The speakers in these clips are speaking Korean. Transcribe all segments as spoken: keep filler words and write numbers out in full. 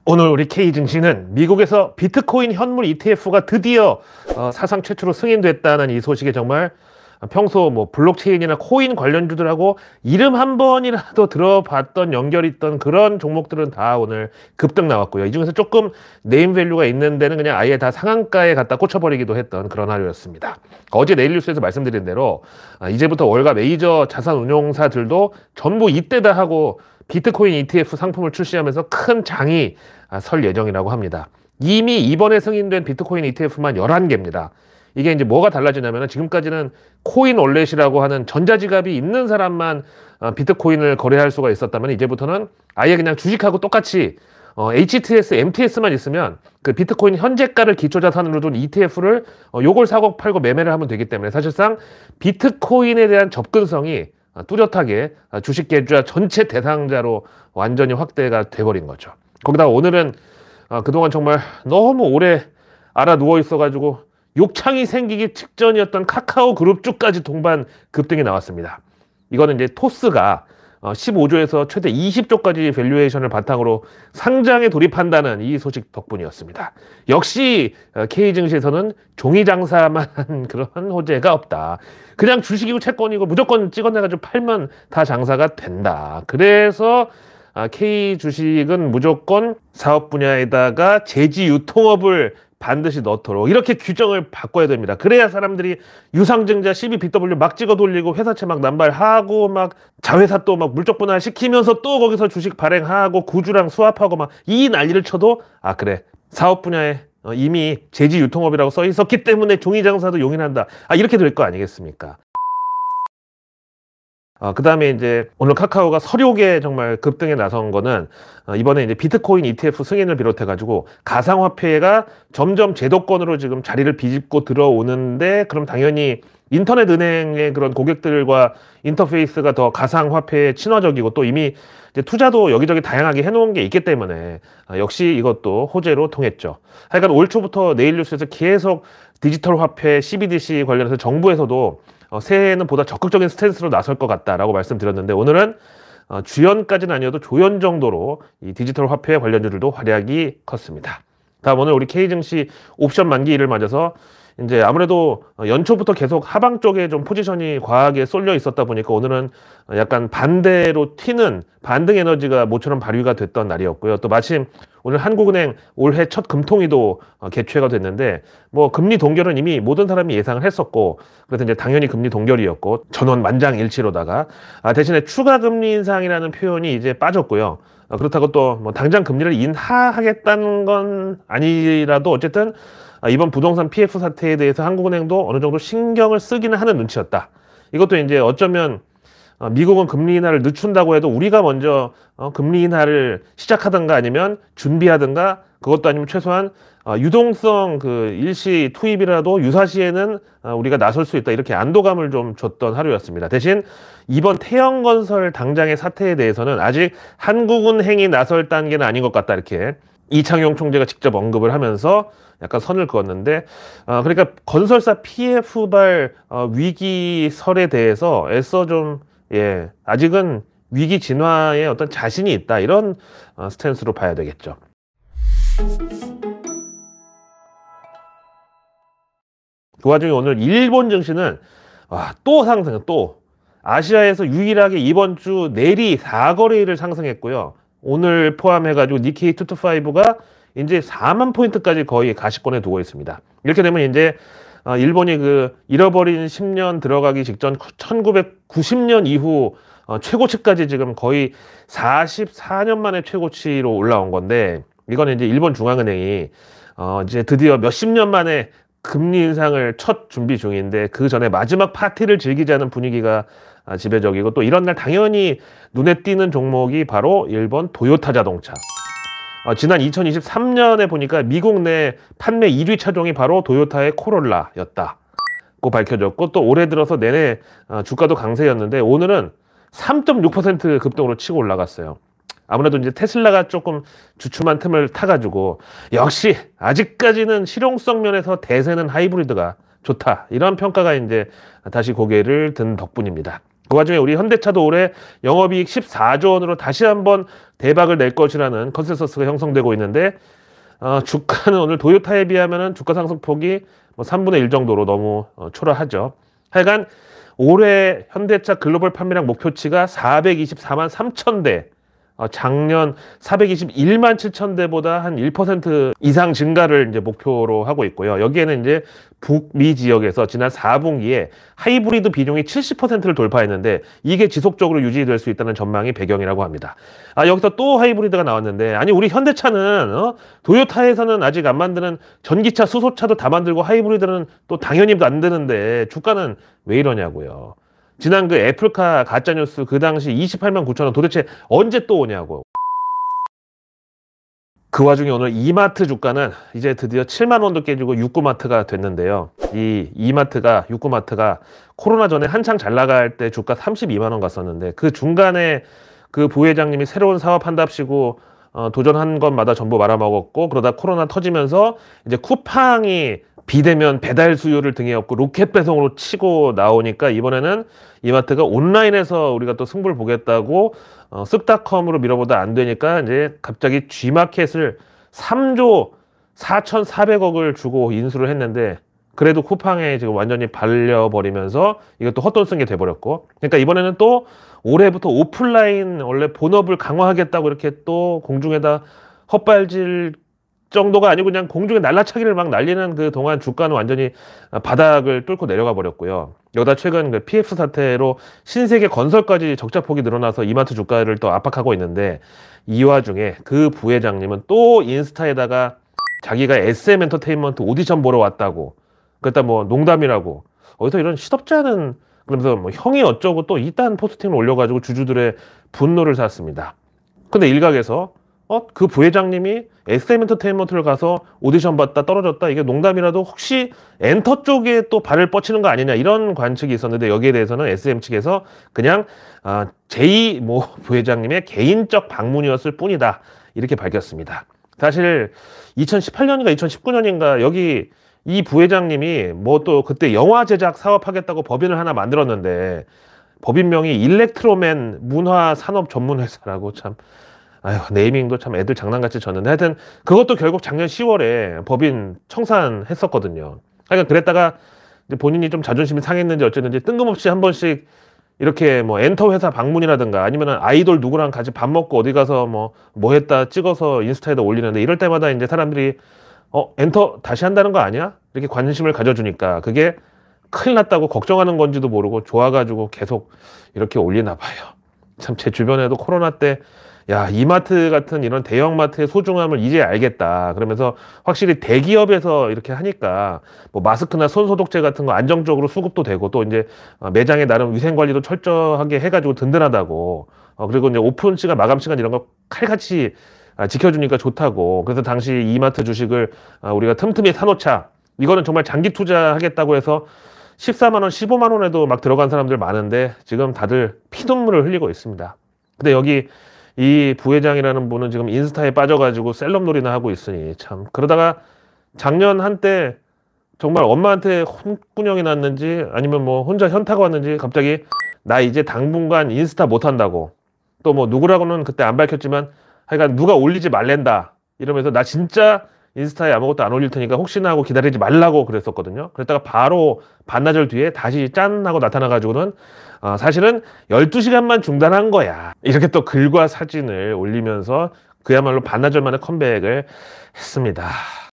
오늘 우리 K증시는 미국에서 비트코인 현물 이티에프가 드디어 어, 사상 최초로 승인됐다는 이 소식에 정말 평소 뭐 블록체인이나 코인 관련주들하고 이름 한 번이라도 들어봤던 연결이 있던 그런 종목들은 다 오늘 급등 나왔고요. 이 중에서 조금 네임밸류가 있는 데는 그냥 아예 다 상한가에 갖다 꽂혀버리기도 했던 그런 하루였습니다. 어제 내일뉴스에서 말씀드린 대로 이제부터 월가 메이저 자산운용사들도 전부 이때다 하고 비트코인 이티에프 상품을 출시하면서 큰 장이 설 예정이라고 합니다. 이미 이번에 승인된 비트코인 이티에프만 열한 개입니다. 이게 이제 뭐가 달라지냐면 지금까지는 코인 월렛이라고 하는 전자지갑이 있는 사람만 비트코인을 거래할 수가 있었다면 이제부터는 아예 그냥 주식하고 똑같이 어, 에이치티에스, 엠티에스만 있으면 그 비트코인 현재가를 기초자산으로 둔 이티에프를 어, 요걸 사고 팔고 매매를 하면 되기 때문에 사실상 비트코인에 대한 접근성이 뚜렷하게 주식 계좌 전체 대상자로 완전히 확대가 돼버린 거죠. 거기다가 오늘은 그동안 정말 너무 오래 알아 누워 있어가지고 욕창이 생기기 직전이었던 카카오 그룹 주까지 동반 급등이 나왔습니다. 이거는 이제 토스가 십오조에서 최대 이십조까지 밸류에이션을 바탕으로 상장에 돌입한다는 이 소식 덕분이었습니다. 역시 K증시에서는 종이장사만 그런 호재가 없다. 그냥 주식이고 채권이고 무조건 찍어내가지고 팔면 다 장사가 된다. 그래서 K주식은 무조건 사업 분야에다가 제지 유통업을 반드시 넣도록 이렇게 규정을 바꿔야 됩니다. 그래야 사람들이 유상증자 씨비 비더블유 막 찍어 돌리고 회사채 막 남발하고 막 자회사 또 막 물적 분할 시키면서 또 거기서 주식 발행하고 구주랑 수합하고 막 이 난리를 쳐도 아 그래 사업 분야에 이미 제지 유통업이라고 써 있었기 때문에 종이장사도 용인한다. 아 이렇게 될 거 아니겠습니까? 어, 그 다음에 이제 오늘 카카오가 서류계 정말 급등에 나선 거는 어, 이번에 이제 비트코인 이티에프 승인을 비롯해가지고 가상화폐가 점점 제도권으로 지금 자리를 비집고 들어오는데 그럼 당연히 인터넷 은행의 그런 고객들과 인터페이스가 더 가상화폐에 친화적이고 또 이미 이제 투자도 여기저기 다양하게 해놓은 게 있기 때문에 어, 역시 이것도 호재로 통했죠. 하여간 올 초부터 내일뉴스에서 계속 디지털 화폐 씨비디씨 관련해서 정부에서도 어, 새해에는 보다 적극적인 스탠스로 나설 것 같다라고 말씀드렸는데 오늘은 어, 주연까지는 아니어도 조연 정도로 이 디지털 화폐 관련주들도 활약이 컸습니다. 다음 오늘 우리 K증시 옵션 만기일을 맞아서 이제 아무래도 연초부터 계속 하방 쪽에 좀 포지션이 과하게 쏠려 있었다 보니까 오늘은 약간 반대로 튀는 반등 에너지가 모처럼 발휘가 됐던 날이었고요. 또 마침 오늘 한국은행 올해 첫 금통위도 개최가 됐는데 뭐 금리 동결은 이미 모든 사람이 예상을 했었고 그래서 이제 당연히 금리 동결이었고 전원 만장일치로다가 아 대신에 추가 금리 인상이라는 표현이 이제 빠졌고요. 그렇다고 또 뭐 당장 금리를 인하하겠다는 건 아니라도 어쨌든 이번 부동산 피에프 사태에 대해서 한국은행도 어느 정도 신경을 쓰기는 하는 눈치였다. 이것도 이제 어쩌면 미국은 금리 인하를 늦춘다고 해도 우리가 먼저 금리 인하를 시작하든가 아니면 준비하든가 그것도 아니면 최소한 유동성 그 일시 투입이라도 유사시에는 우리가 나설 수 있다. 이렇게 안도감을 좀 줬던 하루였습니다. 대신 이번 태영건설 당장의 사태에 대해서는 아직 한국은행이 나설 단계는 아닌 것 같다. 이렇게 이창용 총재가 직접 언급을 하면서 약간 선을 그었는데 어, 그러니까 건설사 피에프발 어, 위기설에 대해서 애써 좀 예, 아직은 위기 진화에 어떤 자신이 있다 이런 어, 스탠스로 봐야 되겠죠. 그 와중에 오늘 일본 증시는 와, 또 상승 또 아시아에서 유일하게 이번 주 내리 사거래일을 상승했고요. 오늘 포함해가지고 니케이 이백이십오가 이제 사만 포인트까지 거의 가시권에 두고 있습니다. 이렇게 되면 이제 일본이 그 잃어버린 십 년 들어가기 직전 천구백구십 년 이후 최고치까지 지금 거의 사십사 년 만에 최고치로 올라온 건데 이거는 이제 일본 중앙은행이 어 이제 드디어 몇십 년 만에 금리 인상을 첫 준비 중인데 그 전에 마지막 파티를 즐기자는 분위기가 지배적이고 또 이런 날 당연히 눈에 띄는 종목이 바로 일본 도요타 자동차. 어, 지난 이천이십삼 년에 보니까 미국 내 판매 일 위 차종이 바로 도요타의 코롤라였다고 밝혀졌고 또 올해 들어서 내내 어, 주가도 강세였는데 오늘은 삼 점 육 퍼센트 급등으로 치고 올라갔어요. 아무래도 이제 테슬라가 조금 주춤한 틈을 타가지고 역시 아직까지는 실용성 면에서 대세는 하이브리드가 좋다 이런 평가가 이제 다시 고개를 든 덕분입니다. 그 와중에 우리 현대차도 올해 영업이익 십사조 원으로 다시 한번 대박을 낼 것이라는 컨센서스가 형성되고 있는데 어, 주가는 오늘 도요타에 비하면 주가 상승폭이 뭐 삼분의 일 정도로 너무 어, 초라하죠. 하여간 올해 현대차 글로벌 판매량 목표치가 사백이십사만 삼천 대, 어, 작년 사백이십일만 칠천 대보다 한 일 퍼센트 이상 증가를 이제 목표로 하고 있고요. 여기에는 이제 북미 지역에서 지난 사 분기에 하이브리드 비중이 칠십 퍼센트를 돌파했는데 이게 지속적으로 유지될 수 있다는 전망이 배경이라고 합니다. 아, 여기서 또 하이브리드가 나왔는데, 아니 우리 현대차는 어? 도요타에서는 아직 안 만드는 전기차, 수소차도 다 만들고 하이브리드는 또 당연히 만드는데 주가는 왜 이러냐고요. 지난 그 애플카 가짜뉴스 그 당시 이십팔만 구천 원 도대체 언제 또 오냐고. 그 와중에 오늘 이마트 주가는 이제 드디어 칠만 원도 깨지고 육구마트가 됐는데요. 이 이마트가, 육구마트가 코로나 전에 한창 잘 나갈 때 주가 삼십이만 원 갔었는데 그 중간에 그 부회장님이 새로운 사업 한답시고 어, 도전한 것마다 전부 말아먹었고, 그러다 코로나 터지면서 이제 쿠팡이 비대면 배달 수요를 등에 업고 로켓 배송으로 치고 나오니까 이번에는 이마트가 온라인에서 우리가 또 승부를 보겠다고 어, 쓱닷컴으로 밀어보다 안 되니까 이제 갑자기 G마켓을 삼조 사천사백억을 주고 인수를 했는데, 그래도 쿠팡에 지금 완전히 발려버리면서 이것도 헛돈 쓴 게 돼버렸고, 그러니까 이번에는 또 올해부터 오프라인 원래 본업을 강화하겠다고 이렇게 또 공중에다 헛발질 정도가 아니고 그냥 공중에 날라차기를 막 날리는 그 동안 주가는 완전히 바닥을 뚫고 내려가 버렸고요. 여기다 최근 그 피에프 사태로 신세계 건설까지 적자폭이 늘어나서 이마트 주가를 또 압박하고 있는데, 이 와중에 그 부회장님은 또 인스타에다가 자기가 에스엠 엔터테인먼트 오디션 보러 왔다고, 그랬다 뭐 농담이라고, 어디서 이런 시덥지 않은, 그러면서 뭐 형이 어쩌고 또 이딴 포스팅을 올려가지고 주주들의 분노를 샀습니다. 근데 일각에서 어? 그 부회장님이 에스엠 엔터테인먼트를 가서 오디션 봤다 떨어졌다, 이게 농담이라도 혹시 엔터 쪽에 또 발을 뻗치는 거 아니냐, 이런 관측이 있었는데, 여기에 대해서는 에스엠 측에서 그냥 아, 제이 모 부회장님의 개인적 방문이었을 뿐이다, 이렇게 밝혔습니다. 사실 이천십팔 년인가 이천십구 년인가 여기 이 부회장님이 뭐 또 그때 영화 제작 사업하겠다고 법인을 하나 만들었는데 법인명이 일렉트로맨 문화산업전문회사라고, 참 아유, 네이밍도 참 애들 장난같이 쳤는데, 하여튼 그것도 결국 작년 시월에 법인 청산했었거든요. 그러니까 그랬다가 이제 본인이 좀 자존심이 상했는지 어쨌는지 뜬금없이 한 번씩 이렇게 뭐 엔터 회사 방문이라든가 아니면 아이돌 누구랑 같이 밥 먹고 어디 가서 뭐 뭐 했다 찍어서 인스타에다 올리는데, 이럴 때마다 이제 사람들이 어 엔터 다시 한다는 거 아니야? 이렇게 관심을 가져주니까 그게 큰일 났다고 걱정하는 건지도 모르고 좋아가지고 계속 이렇게 올리나 봐요. 참 제 주변에도 코로나 때 야, 이마트 같은 이런 대형마트의 소중함을 이제 알겠다, 그러면서 확실히 대기업에서 이렇게 하니까 뭐 마스크나 손소독제 같은 거 안정적으로 수급도 되고, 또 이제 매장에 나름 위생관리도 철저하게 해가지고 든든하다고, 어, 그리고 이제 오픈 시간, 마감 시간 이런 거 칼같이 지켜주니까 좋다고, 그래서 당시 이마트 주식을 우리가 틈틈이 사놓자, 이거는 정말 장기 투자하겠다고 해서 십사만 원, 십오만 원에도 막 들어간 사람들 많은데 지금 다들 피눈물을 흘리고 있습니다. 근데 여기 이 부회장이라는 분은 지금 인스타에 빠져가지고 셀럽놀이나 하고 있으니, 참 그러다가 작년 한때 정말 엄마한테 혼꾸녕이 났는지 아니면 뭐 혼자 현타가 왔는지 갑자기 나 이제 당분간 인스타 못한다고, 또 뭐 누구라고는 그때 안 밝혔지만 하여간 누가 올리지 말랜다 이러면서 나 진짜 인스타에 아무것도 안 올릴 테니까 혹시나 하고 기다리지 말라고 그랬었거든요. 그랬다가 바로 반나절 뒤에 다시 짠 하고 나타나가지고는 어, 사실은 열두 시간만 중단한 거야, 이렇게 또 글과 사진을 올리면서 그야말로 반나절 만에 컴백을 했습니다.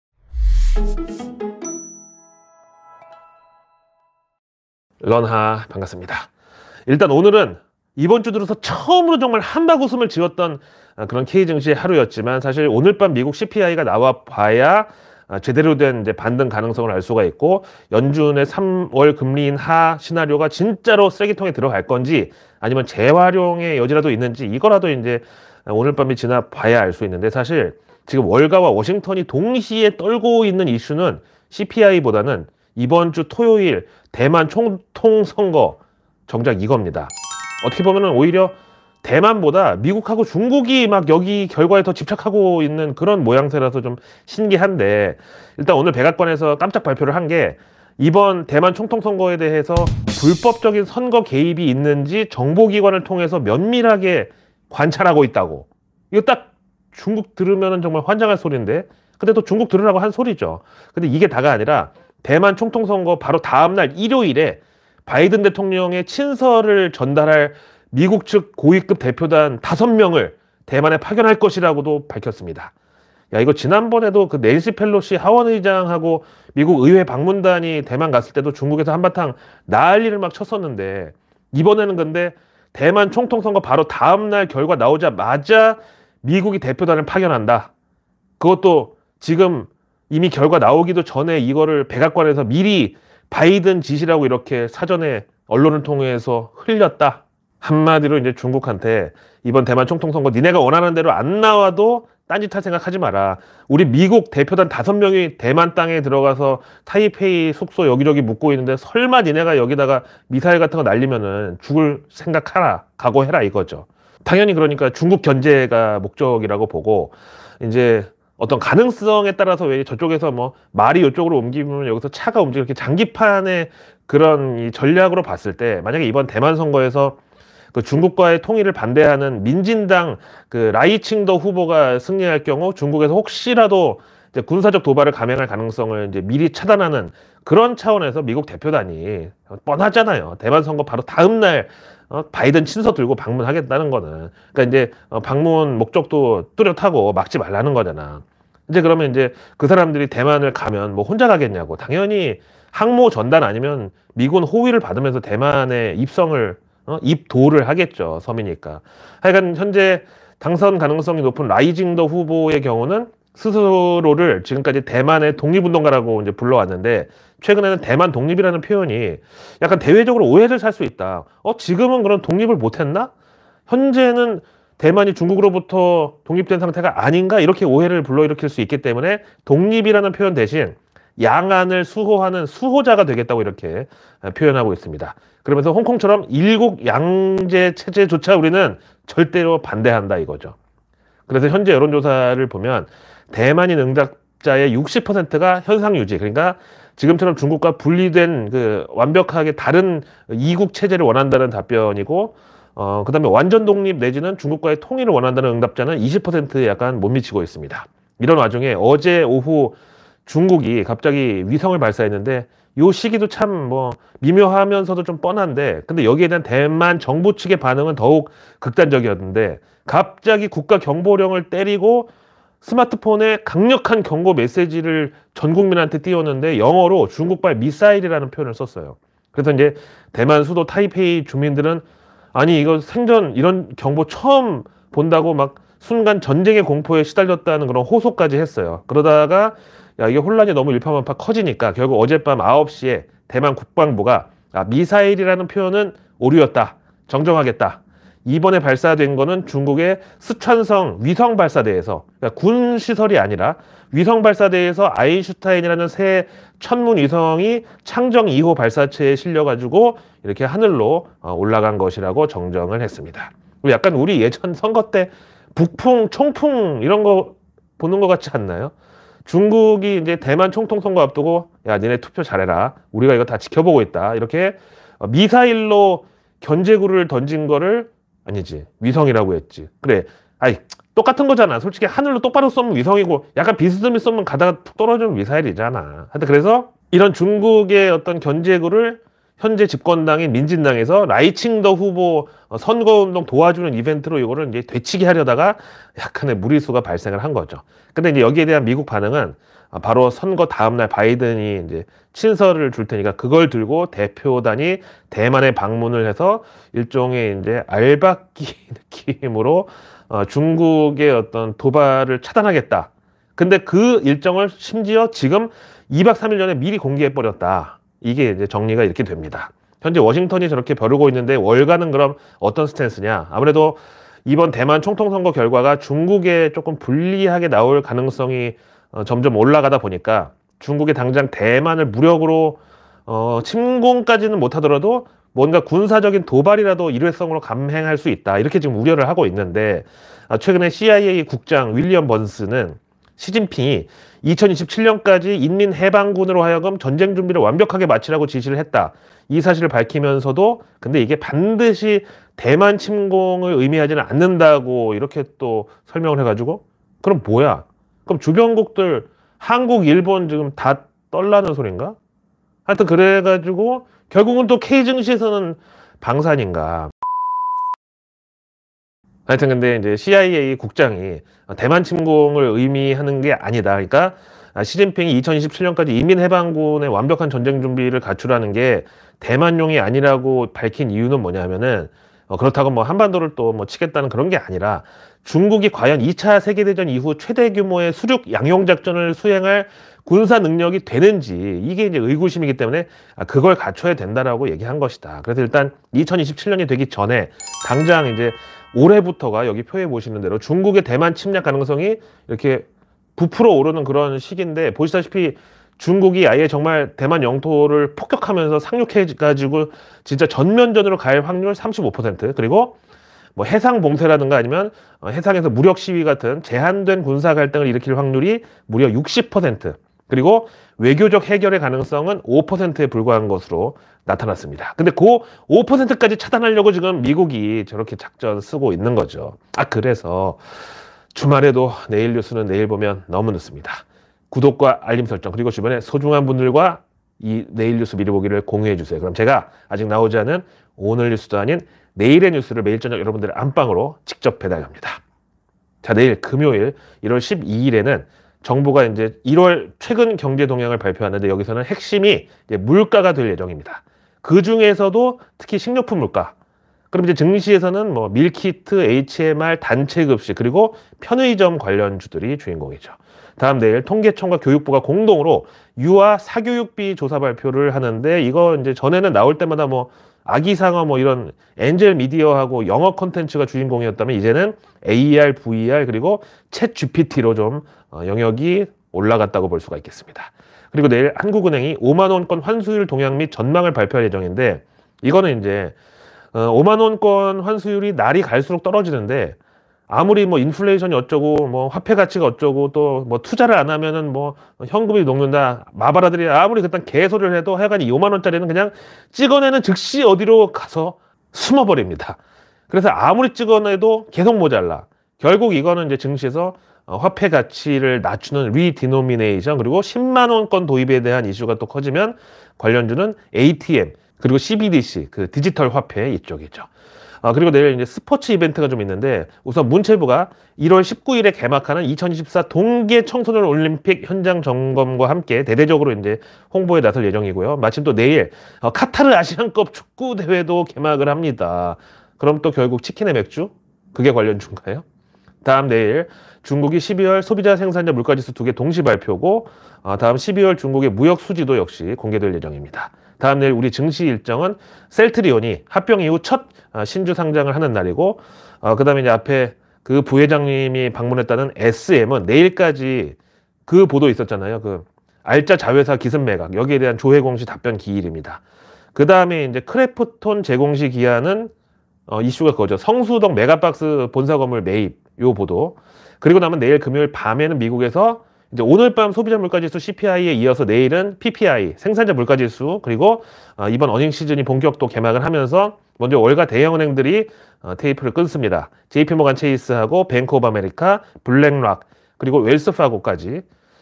런하 반갑습니다. 일단 오늘은 이번 주 들어서 처음으로 정말 한박 웃음을 지었던 그런 K증시의 하루였지만, 사실 오늘 밤 미국 씨피아이가 나와 봐야 제대로 된 이제 반등 가능성을 알 수가 있고, 연준의 삼월 금리 인하 시나리오가 진짜로 쓰레기통에 들어갈 건지 아니면 재활용의 여지라도 있는지, 이거라도 이제 오늘 밤이 지나 봐야 알 수 있는데, 사실 지금 월가와 워싱턴이 동시에 떨고 있는 이슈는 씨피아이보다는 이번 주 토요일 대만 총통선거, 정작 이겁니다. 어떻게 보면은 오히려 대만보다 미국하고 중국이 막 여기 결과에 더 집착하고 있는 그런 모양새라서 좀 신기한데, 일단 오늘 백악관에서 깜짝 발표를 한 게 이번 대만 총통선거에 대해서 불법적인 선거 개입이 있는지 정보기관을 통해서 면밀하게 관찰하고 있다고. 이거 딱 중국 들으면 정말 환장할 소리인데, 근데 또 중국 들으라고 한 소리죠. 근데 이게 다가 아니라 대만 총통선거 바로 다음날 일요일에 바이든 대통령의 친서를 전달할 미국 측 고위급 대표단 다섯 명을 대만에 파견할 것이라고도 밝혔습니다. 야, 이거 지난번에도 그 낸시 펠로시 하원 의장하고 미국 의회 방문단이 대만 갔을 때도 중국에서 한바탕 난리를 막 쳤었는데, 이번에는 근데 대만 총통선거 바로 다음날 결과 나오자마자 미국이 대표단을 파견한다. 그것도 지금 이미 결과 나오기도 전에 이거를 백악관에서 미리 바이든 지시라고 이렇게 사전에 언론을 통해서 흘렸다. 한마디로 이제 중국한테 이번 대만 총통선거 니네가 원하는 대로 안 나와도 딴짓할 생각하지 마라. 우리 미국 대표단 다섯 명이 대만 땅에 들어가서 타이페이 숙소 여기저기 묵고 있는데 설마 니네가 여기다가 미사일 같은 거 날리면은 죽을 생각하라. 각오해라 이거죠. 당연히 그러니까 중국 견제가 목적이라고 보고, 이제 어떤 가능성에 따라서 왜 저쪽에서 뭐 말이 이쪽으로 옮기면 여기서 차가 움직이고, 이렇게 장기판의 그런 이 전략으로 봤을 때, 만약에 이번 대만 선거에서 그 중국과의 통일을 반대하는 민진당 그 라이칭더 후보가 승리할 경우 중국에서 혹시라도 이제 군사적 도발을 감행할 가능성을 이제 미리 차단하는 그런 차원에서 미국 대표단이, 뻔하잖아요. 대만 선거 바로 다음 날 어, 바이든 친서 들고 방문하겠다는 거는, 그러니까 이제 어, 방문 목적도 뚜렷하고 막지 말라는 거잖아. 이제 그러면 이제 그 사람들이 대만을 가면 뭐 혼자 가겠냐고. 당연히 항모 전단 아니면 미군 호위를 받으면서 대만에 입성을 어? 입도를 하겠죠. 섬이니까. 하여간 현재 당선 가능성이 높은 라이징더 후보의 경우는 스스로를 지금까지 대만의 독립운동가라고 이제 불러왔는데, 최근에는 대만 독립이라는 표현이 약간 대외적으로 오해를 살 수 있다. 어, 지금은 그런 독립을 못했나? 현재는 대만이 중국으로부터 독립된 상태가 아닌가? 이렇게 오해를 불러일으킬 수 있기 때문에 독립이라는 표현 대신 양안을 수호하는 수호자가 되겠다고 이렇게 표현하고 있습니다. 그러면서 홍콩처럼 일국 양제 체제조차 우리는 절대로 반대한다 이거죠. 그래서 현재 여론조사를 보면 대만인 응답자의 육십 퍼센트가 현상 유지, 그러니까 지금처럼 중국과 분리된 그 완벽하게 다른 이국 체제를 원한다는 답변이고, 어, 그 다음에 완전 독립 내지는 중국과의 통일을 원한다는 응답자는 이십 퍼센트에 약간 못 미치고 있습니다. 이런 와중에 어제 오후 중국이 갑자기 위성을 발사했는데, 요 시기도 참 뭐 미묘하면서도 좀 뻔한데, 근데 여기에 대한 대만 정부 측의 반응은 더욱 극단적이었는데, 갑자기 국가 경보령을 때리고 스마트폰에 강력한 경고 메시지를 전 국민한테 띄웠는데, 영어로 중국발 미사일이라는 표현을 썼어요. 그래서 이제 대만 수도 타이페이 주민들은 아니 이거 생전 이런 경보 처음 본다고 막 순간 전쟁의 공포에 시달렸다는 그런 호소까지 했어요. 그러다가 야, 이게 혼란이 너무 일파만파 커지니까 결국 어젯밤 아홉 시에 대만 국방부가 아, 미사일이라는 표현은 오류였다. 정정하겠다. 이번에 발사된 거는 중국의 스촨성 위성 발사대에서, 그러니까 군 시설이 아니라 위성 발사대에서 아인슈타인이라는 새 천문 위성이 창정 이 호 발사체에 실려가지고 이렇게 하늘로 올라간 것이라고 정정을 했습니다. 약간 우리 예전 선거 때 북풍, 총풍 이런 거 보는 것 같지 않나요? 중국이 이제 대만 총통 선거 앞두고 야, 니네 투표 잘해라. 우리가 이거 다 지켜보고 있다. 이렇게 미사일로 견제구를 던진 거를 아니지. 위성이라고 했지. 그래. 아이, 똑같은 거잖아. 솔직히 하늘로 똑바로 쏘면 위성이고 약간 비스듬히 쏘면 가다가 툭 떨어지면 미사일이잖아. 하여튼 그래서 이런 중국의 어떤 견제구를 현재 집권당인 민진당에서 라이칭더 후보 선거운동 도와주는 이벤트로 이거를 이제 되치게 하려다가 약간의 무리수가 발생을 한 거죠. 근데 이제 여기에 대한 미국 반응은 바로 선거 다음날 바이든이 이제 친서를 줄 테니까 그걸 들고 대표단이 대만에 방문을 해서 일종의 이제 알박기 느낌으로 어, 중국의 어떤 도발을 차단하겠다. 근데 그 일정을 심지어 지금 이박 삼일 전에 미리 공개해버렸다. 이게 이제 정리가 이렇게 됩니다. 현재 워싱턴이 저렇게 벼르고 있는데 월가는 그럼 어떤 스탠스냐? 아무래도 이번 대만 총통선거 결과가 중국에 조금 불리하게 나올 가능성이 어, 점점 올라가다 보니까 중국이 당장 대만을 무력으로 어, 침공까지는 못하더라도 뭔가 군사적인 도발이라도 일회성으로 감행할 수 있다. 이렇게 지금 우려를 하고 있는데 아, 최근에 씨아이에이 국장 윌리엄 번스는 시진핑이 이천이십칠 년까지 인민해방군으로 하여금 전쟁 준비를 완벽하게 마치라고 지시를 했다. 이 사실을 밝히면서도 근데 이게 반드시 대만 침공을 의미하지는 않는다고 이렇게 또 설명을 해가지고 그럼 뭐야? 그럼 주변국들 한국, 일본 지금 다 떨라는 소린가? 하여튼 그래가지고 결국은 또 K 증시에서는 방산인가. 하여튼 근데 이제 씨아이에이 국장이 대만 침공을 의미하는 게 아니다. 그러니까 시진핑이 이천이십칠 년까지 인민해방군의 완벽한 전쟁 준비를 갖추라는 게 대만용이 아니라고 밝힌 이유는 뭐냐면은 어 그렇다고 뭐 한반도를 또 뭐 치겠다는 그런 게 아니라 중국이 과연 이 차 세계대전 이후 최대 규모의 수륙 양용 작전을 수행할 군사 능력이 되는지 이게 이제 의구심이기 때문에 그걸 갖춰야 된다라고 얘기한 것이다. 그래서 일단 이천이십칠 년이 되기 전에 당장 이제 올해부터가 여기 표에 보시는 대로 중국의 대만 침략 가능성이 이렇게 부풀어 오르는 그런 시기인데 보시다시피 중국이 아예 정말 대만 영토를 폭격하면서 상륙해가지고 진짜 전면전으로 갈 확률 삼십오 퍼센트 그리고 뭐 해상 봉쇄라든가 아니면 해상에서 무력 시위 같은 제한된 군사 갈등을 일으킬 확률이 무려 육십 퍼센트 그리고 외교적 해결의 가능성은 오 퍼센트에 불과한 것으로 나타났습니다. 근데 그 오 퍼센트까지 차단하려고 지금 미국이 저렇게 작전 쓰고 있는 거죠. 아 그래서 주말에도 내일 뉴스는 내일 보면 너무 늦습니다. 구독과 알림 설정 그리고 주변에 소중한 분들과 이 내일 뉴스 미리 보기를 공유해 주세요. 그럼 제가 아직 나오지 않은 오늘 뉴스도 아닌 내일의 뉴스를 매일 저녁 여러분들의 안방으로 직접 배달합니다. 자, 내일 금요일 일월 십이일에는 정부가 이제 일월 최근 경제 동향을 발표하는데 여기서는 핵심이 이제 물가가 될 예정입니다. 그 중에서도 특히 식료품 물가. 그럼 이제 증시에서는 뭐 밀키트, 에이치엠알, 단체급식 그리고 편의점 관련주들이 주인공이죠. 다음 내일 통계청과 교육부가 공동으로 유아 사교육비 조사 발표를 하는데 이거 이제 전에는 나올 때마다 뭐 아기상어 뭐 이런 엔젤 미디어하고 영어 콘텐츠가 주인공이었다면 이제는 에이알, 브이알 그리고 챗 지피티로 좀 영역이 올라갔다고 볼 수가 있겠습니다. 그리고 내일 한국은행이 오만 원권 환수율 동향 및 전망을 발표할 예정인데 이거는 이제 오만 원권 환수율이 날이 갈수록 떨어지는데 아무리 뭐 인플레이션이 어쩌고 뭐 화폐 가치가 어쩌고 또 뭐 투자를 안 하면은 뭐 현금이 녹는다 마바라들이 아무리 그딴 개소리를 해도 하여간 이 오만 원짜리는 그냥 찍어내는 즉시 어디로 가서 숨어버립니다. 그래서 아무리 찍어내도 계속 모자라. 결국 이거는 이제 증시에서 화폐 가치를 낮추는 리디노미네이션 그리고 십만 원권 도입에 대한 이슈가 또 커지면 관련주는 에이티엠 그리고 씨비디씨 그 디지털 화폐 이쪽이죠. 아, 그리고 내일 이제 스포츠 이벤트가 좀 있는데 우선 문체부가 일월 십구일에 개막하는 이천이십사 동계 청소년 올림픽 현장 점검과 함께 대대적으로 이제 홍보에 나설 예정이고요. 마침 또 내일 어, 카타르 아시안컵 축구 대회도 개막을 합니다. 그럼 또 결국 치킨의 맥주? 그게 관련주인가요? 다음 내일 중국이 십이월 소비자 생산자 물가지수 두 개 동시 발표고 어, 다음 십이월 중국의 무역 수지도 역시 공개될 예정입니다. 다음 내일 우리 증시 일정은 셀트리온이 합병 이후 첫 신주 상장을 하는 날이고 어, 그 다음에 이제 앞에 그 부회장님이 방문했다는 에스엠은 내일까지 그 보도 있었잖아요. 그 알짜 자회사 기습 매각 여기에 대한 조회 공시 답변 기일입니다. 그 다음에 이제 크래프톤 재공시 기한은 어, 이슈가 그거죠. 성수동 메가박스 본사 건물 매입 요 보도. 그리고 나면 내일 금요일 밤에는 미국에서 이제 오늘 밤 소비자 물가지수 씨피아이에 이어서 내일은 피피아이 생산자 물가지수 그리고 어, 이번 어닝 시즌이 본격 또 개막을 하면서 먼저 월가 대형은행들이 어, 테이프를 끊습니다. 제이피모간 체이스하고 뱅크 오브 아메리카, 블랙락 그리고 웰스파고까지.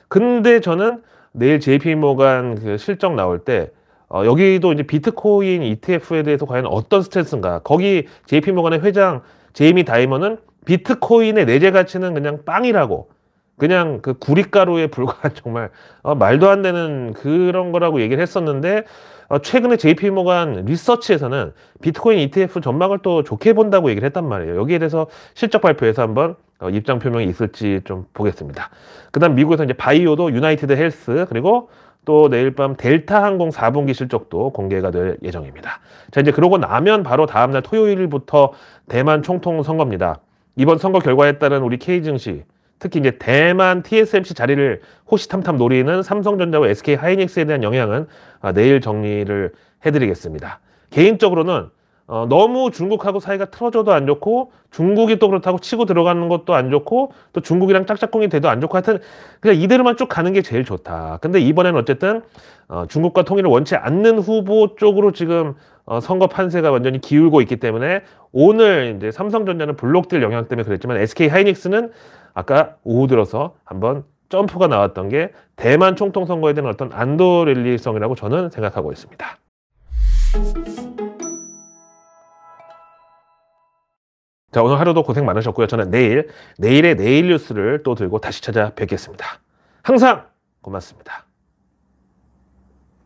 근데 저는 내일 제이피모간 그 실적 나올 때 어, 여기도 이제 비트코인 이티에프에 대해서 과연 어떤 스탠스인가. 거기 제이피모간의 회장 제이미 다이먼은 비트코인의 내재 가치는 그냥 빵이라고 그냥 그 구릿가루에 불과한 정말 어, 말도 안 되는 그런 거라고 얘기를 했었는데 어, 최근에 제이피모간 리서치에서는 비트코인 이티에프 전망을 또 좋게 본다고 얘기를 했단 말이에요. 여기에 대해서 실적 발표에서 한번 어, 입장 표명이 있을지 좀 보겠습니다. 그 다음 미국에서 이제 바이오도 유나이티드 헬스 그리고 또 내일 밤 델타 항공 사 분기 실적도 공개가 될 예정입니다. 자 이제 그러고 나면 바로 다음날 토요일부터 대만 총통 선거입니다. 이번 선거 결과에 따른 우리 K증시 특히 이제 대만 티에스엠씨 자리를 호시탐탐 노리는 삼성전자와 에스케이 하이닉스에 대한 영향은 내일 정리를 해드리겠습니다. 개인적으로는 어, 너무 중국하고 사이가 틀어져도 안 좋고 중국이 또 그렇다고 치고 들어가는 것도 안 좋고 또 중국이랑 짝짝꿍이 돼도 안 좋고 하여튼 그냥 이대로만 쭉 가는 게 제일 좋다. 근데 이번에는 어쨌든 어, 중국과 통일을 원치 않는 후보 쪽으로 지금 어, 선거 판세가 완전히 기울고 있기 때문에 오늘 이제 삼성전자는 블록딜 영향 때문에 그랬지만 에스케이 하이닉스는 아까 오후 들어서 한번 점프가 나왔던 게 대만 총통 선거에 대한 어떤 안도 랠리성이라고 저는 생각하고 있습니다. 자, 오늘 하루도 고생 많으셨고요. 저는 내일, 내일의 내일 뉴스를 또 들고 다시 찾아뵙겠습니다. 항상 고맙습니다.